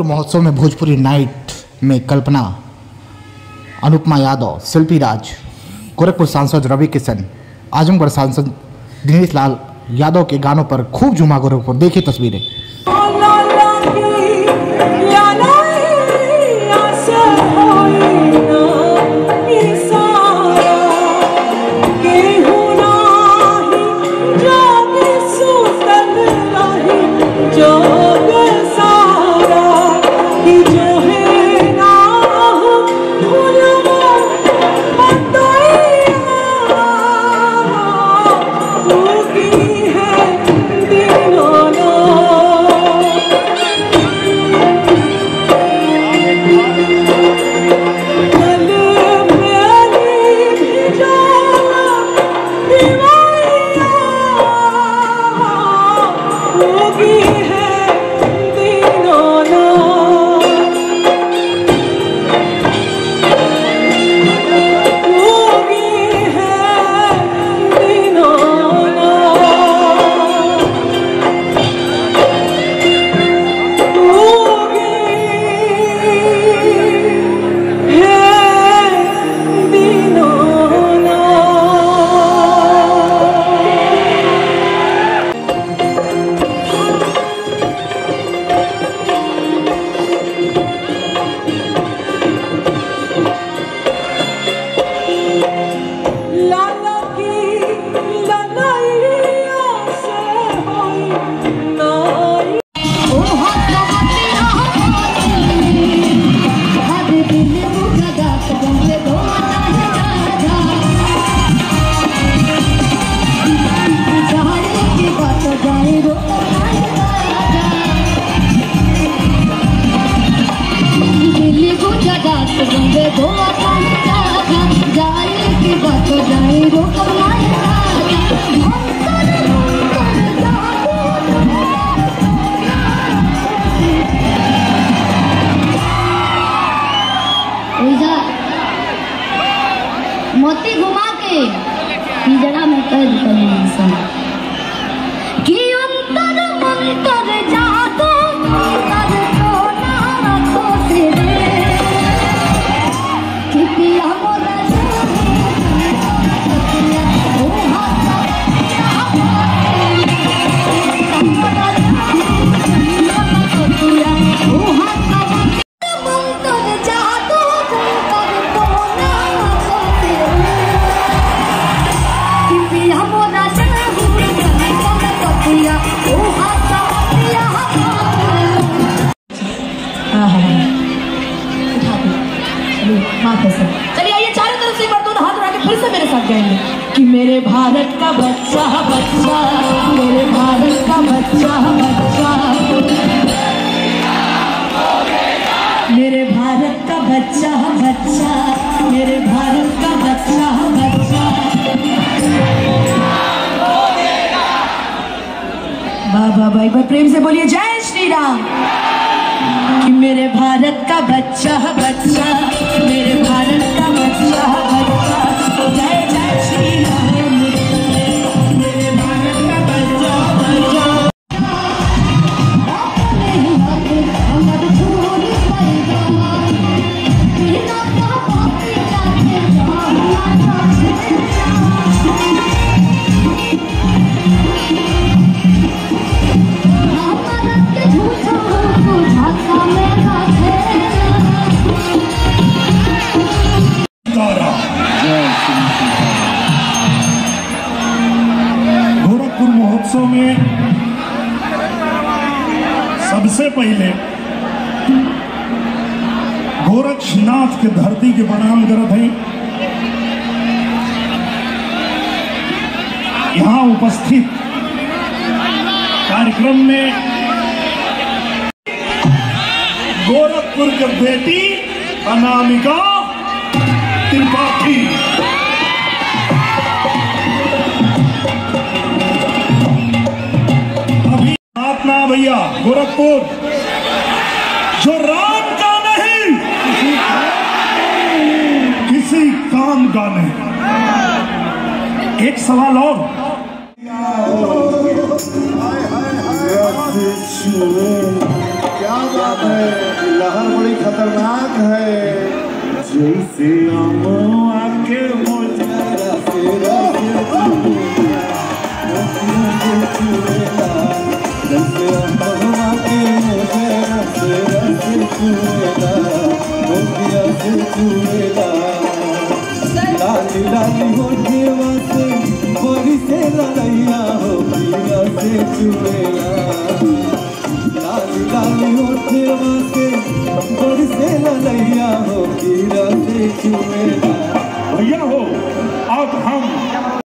गोरखपुर महोत्सव में भोजपुरी नाइट में कल्पना, अनुपमा यादव, शिल्पी राज, गोरखपुर सांसद रवि किशन, आजमगढ़ सांसद दिनेश लाल यादव के गानों पर खूब झूमा गोरखपुर। देखिए तस्वीरें। मोती घुमा के जगह में कर कि अंतर मंतर जादू अंतर तो ना तो से कि पिया मोरा ओ हाथ चलिए आइए चारों तरफ से एक बार दोनों हाथ उठा के फिर से मेरे साथ गाएंगे कि मेरे भारत का बच्चा बच्चा, मेरे भारत का बच्चा बच्चा, मेरे भारत का बच्चा बच्चा, मेरे भारत का बच्चा बच्चा। बाबा भाई एक बार प्रेम से बोलिए जय श्री राम। कि मेरे भारत का बच्चा बच्चा, मेरे भारत का बच्चा बच्चा, जय जय श्री राम, मेरे भारत का बच्चा बच्चा। गोरखपुर महोत्सव में सबसे पहले गोरक्षनाथ के धरती के प्रणाम करत हैं। यहाँ उपस्थित कार्यक्रम में गोरखपुर के बेटी अनामिका त्रिपाठी, अभी अपना भैया गोरखपुर जो राम का नहीं किसी काम का नहीं। एक सवाल और, क्या बात है, लहर बड़ी खतरनाक है। जैसे अमवा के मोजरा से जैसे अमवा के मोजरा से रस चुएला, मोतिया से चुएला। लाली लाली होठवा से बड़ी से लड़ैया हो, पीला से चुएला।